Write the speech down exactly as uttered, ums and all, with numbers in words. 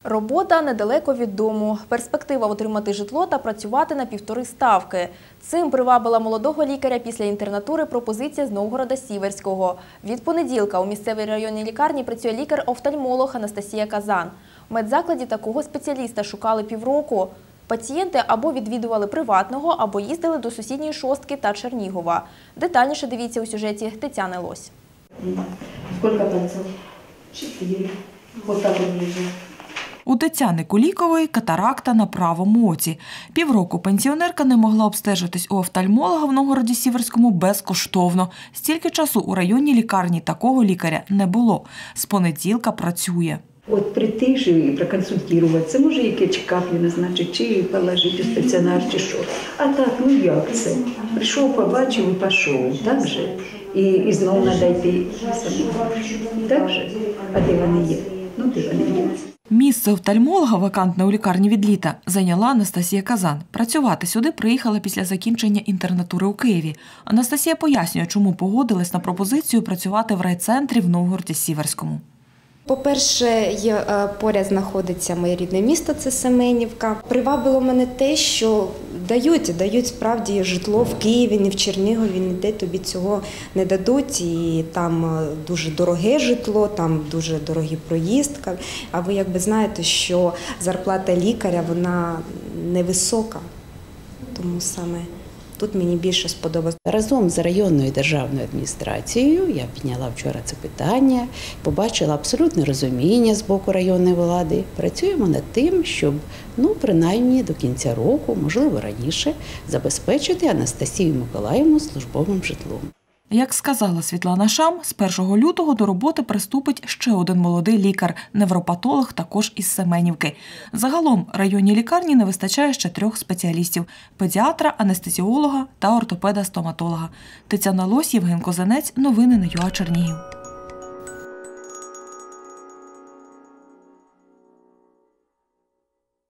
Робота недалеко від дому. Перспектива отримати житло та працювати на півтори ставки. Цим привабила молодого лікаря після інтернатури пропозиція з Новгорода-Сіверського. Від понеділка у місцевій районній лікарні працює лікар-офтальмолог Анастасія Казан. У медзакладі такого спеціаліста шукали півроку. Пацієнти або відвідували приватного, або їздили до сусідньої Шостки та Чернігова. Детальніше дивіться у сюжеті Тетяни Лось. Скільки пальців? Чотири. Ось так ближче. У Тетяни Кулікової катаракта на правому оці. Півроку пенсіонерка не могла обстежитись у офтальмолога в Новгороді-Сіверському безкоштовно. Стільки часу у районній лікарні такого лікаря не було. З понеділка працює. От прийти ж і проконсультуватися, може які чекаплі назначити, чи положити у стаціонар, чи що. А так, ну як це? Прийшов, побачив і пішов, так же? І, і знову треба йти самому. Так же? А де вони є? Ну, де вони є? Місце офтальмолога, вакантне у лікарні від літа, зайняла Анастасія Казан. Працювати сюди приїхала після закінчення інтернатури у Києві. Анастасія пояснює, чому погодилась на пропозицію працювати в райцентрі в Новгороді-Сіверському. По-перше, поряд знаходиться моє рідне місто, це Семенівка. Привабило мене те, що дають, дають справді житло в Києві, не в Чернігові, ніде тобі цього не дадуть. І там дуже дороге житло, там дуже дорогі проїздки. А ви якби знаєте, що зарплата лікаря, вона невисока, тому саме тут мені більше сподобалось. Разом з районною державною адміністрацією я підняла вчора це питання, побачила абсолютне розуміння з боку районної влади. Працюємо над тим, щоб, ну, принаймні до кінця року, можливо раніше, забезпечити Анастасію Миколаївну службовим житлом. Як сказала Світлана Шам, з першого лютого до роботи приступить ще один молодий лікар – невропатолог також із Семенівки. Загалом районній лікарні не вистачає ще трьох спеціалістів – педіатра, анестезіолога та ортопеда-стоматолога. Тетяна Лось, Євген Козанець. Новини на ю а Чернігів.